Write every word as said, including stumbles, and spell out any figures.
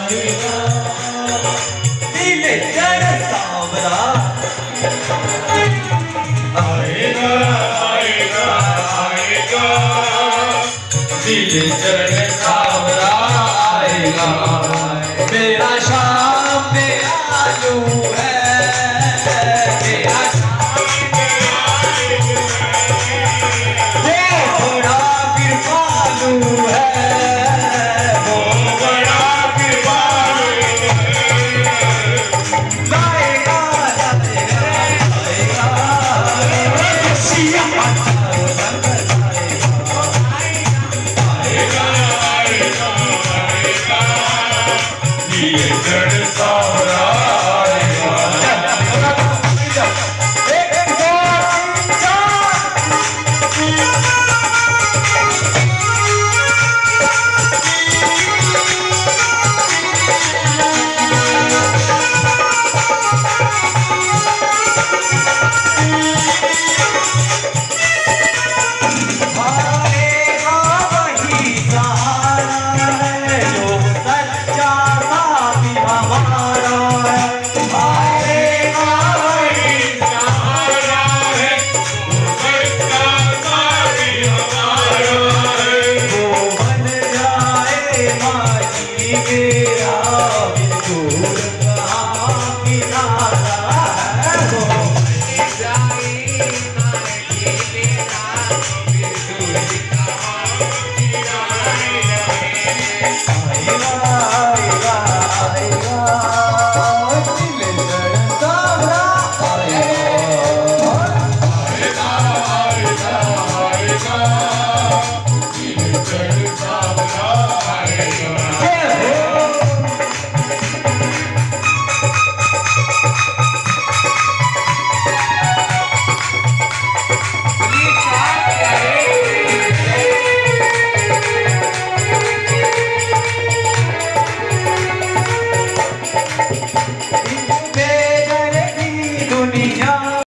दिल जड़ सावरा आएगा आएगा आएगा दिल जड़ सावरा आएगा मेरा शाम मेरा यूं है मेरा बड़ा कृपालु है वो बड़ा कृपालु लाएगा लाएगा लाएगा आएगा आएगा आएगा दिल जड़ सावरा आएगा एक दो चार आएगा वही सहारा है जो सच्चा साथी हमारा है आएगा वही सहारा है वो सच्चा साथी हमारा है वो बन जाए माटी मेरा बिल्कुल कहाँ किनारा है वो बन जाए माटी मेरा बिल्कुल कहाँ किनारा है आएगा